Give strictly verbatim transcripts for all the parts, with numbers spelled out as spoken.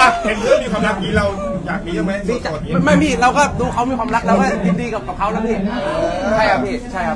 เห็นเพื่อนมีความรักนี้เราอยากมีไหมดีจังไม่พี่เราก็ดูเขามีความรักเราก็ยินดีกับกับเขาแล้วพี่ใช่ครับพี่ใช่ครับ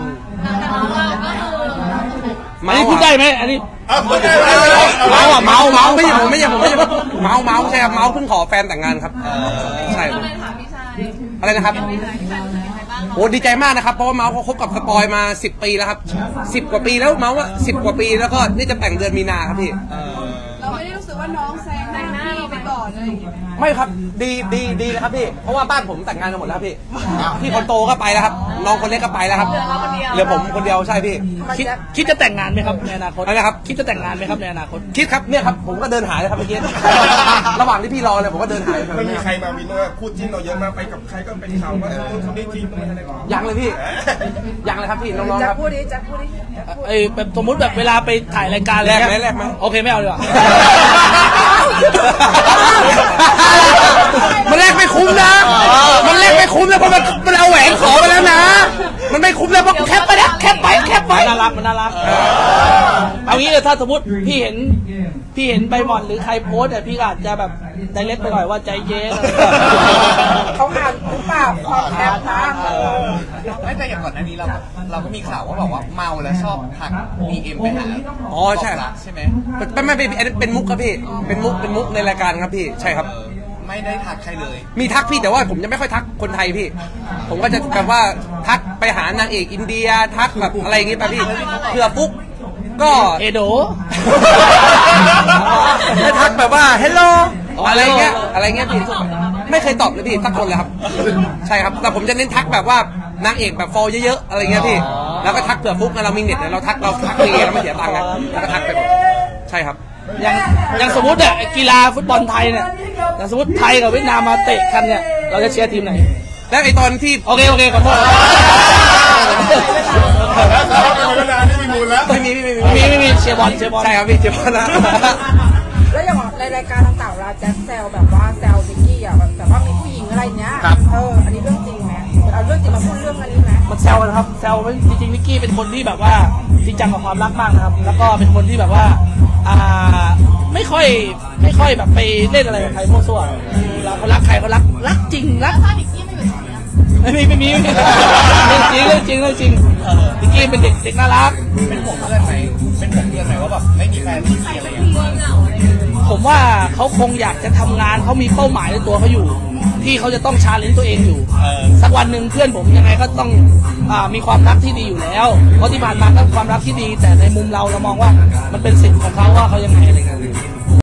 อันนี้พูดได้ไหมอันนี้เมาอ่ะเมาเมาไม่ใช่ผมไม่ใช่ผมไม่ใช่เมาเมาใช่ครับเมาเพิ่งขอแฟนแต่งงานครับใช่อะไรนะครับโอ้ดีใจมากนะครับเพราะว่าเมาส์เขาคบกับสปอยมาสิบปีแล้วครับสิบกว่าปีแล้วเมาส์ว่าสิบกว่าปีแล้วก็นี่จะแต่งเดือนมีนาครับพี่เราไม่ได้รู้สึกว่าน้องแซงหน้าเราไปก่อนเลยไม่ครับดีดีดีเลยครับพี่เพราะว่าบ้านผมแต่งงานกันหมดแล้วพี่พี่คนโตก็ไปแล้วครับน้องคนเล็กก็ไปแล้วครับเหลือผมคนเดียวใช่พี่คิดคิดจะแต่งงานไหมครับในอนาคตอะไรครับคิดจะแต่งงานไหมครับในอนาคตคิดครับเนี่ยครับผมก็เดินหายเลยครับเมื่อกี้ระหว่างที่พี่รอเลยผมก็เดินหายไม่มีใครมาวินว่าพูดจิ้นเราเยอะมากไปกับใครก็เป็นข่าวว่าเขาไม่จริงอะไรหรอยังเลยพี่ยังเลยครับพี่น้องๆครับจะพูดดิจะพูดดิไอ้แบบสมมติแบบเวลาไปถ่ายรายการแรกไหมแรกไหมโอเคไม่เอาดีกว่ามันแรกไม่คุ้มนะมันแรกไม่คุ้มนะเพราะมันมันเอาแหวนขอไปแล้วนะมันไม่คุ้มเลยเพราะแคปไปนะแคปไปแคปไปน่ารักมันน่ารักเอางี้ถ้าสมมติพี่เห็นพี่เห็นใบหมอนหรือใครโพสแต่พี่อาจจะแบบไดเรกไปหน่อยว่าใจเย็นเขาอ่านหรือเปล่าความแคปนะไม่แต่อย่างก่อนหน้านี้เราเราก็มีข่าวว่าบอกว่าเมาแล้วชอบทักมีเอ็มไปหาอ๋อใช่ใช่ไหมไม่ไม่เป็นเป็นมุกครับพี่เป็นมุกเป็นมุกในรายการครับพี่ใช่ครับไม่ได้ทักใครเลยมีทักพี่แต่ว่าผมจะไม่ค่อยทักคนไทยพี่ผมก็จะแบบว่าทักไปหานางเอกอินเดียทักแบบอะไรอย่างงี้ไปพี่เพื่อปุ๊บก็เอโดไม่ทักแบบว่าเฮลโลอะไรเงี้ยอะไรเงี้ยพี่ไม่เคยตอบเลยพี่สักคนเลยครับใช่ครับแต่ผมจะเน้นทักแบบว่านางเอกแบบฟอลเยอะๆอะไรเงี้ยพี่แล้วก็ทักเผื่อปุ๊บเรามีเน็ตเราทักเราทักเองเราไม่เสียตังค์ไงแล้วก็ทักไปใช่ครับอย่างอย่างสมมติเนี่ยกีฬาฟุตบอลไทยเนี่ยอย่างสมมติไทยกับเวียดนามมาเตะกันเนี่ยเราจะเชียร์ทีมไหนแล้วไอตอนที่โอเคโอเคขอโทษเวลาที่มีมูลแล้วไม่มีไม่มีไม่มีไม่มีเชียร์บอลเชียร์บอลใช่ครับพี่เชียร์บอลนะแล้วอย่างในรายการต่างๆเราแจ็คแซวแบบว่าแซวนิกกี้อ่ะแบบว่ามีผู้หญิงอะไรเนี้ยเอออันนี้เรื่องจริงไหมเอาเรื่องจริงมาพูดเรื่องอันนี้ไหมมันแซวกันครับแซวจริงๆนิกกี้เป็นคนที่แบบว่าจริงจังกับความรักมากนะครับแล้วก็เป็นคนที่แบบว่าอ่าไม่ค่อยไม่ค่อยแบบไปเล่นอะไรกับใครมั่วซั่วเราเขารักใครเขารักรักจริงรักไม่มีไม่มีเรื่องจริงเรื่องจริงเรื่องจริงนิกกี้เป็นเด็กเด็กน่ารักเป็นห่วงเพื่อนไหมเป็นห่วงเพื่อนไหมว่าแบบไม่มีแฟนไม่มีอะไรอย่างเงี้ยผมว่าเขาคงอยากจะทำงานเขามีเป้าหมายในตัวเขาอยู่ที่เขาจะต้องชาเลนจ์ตัวเองอยู่สักวันหนึ่งเพื่อนผมยังไงก็ต้องมีความรักที่ดีอยู่แล้วเพราะที่ผ่านมาก็ความรักที่ดีแต่ในมุมเราเรามองว่ามันเป็นสิทธิ์ของเขาว่าเขายังไงอะไรเงี้ย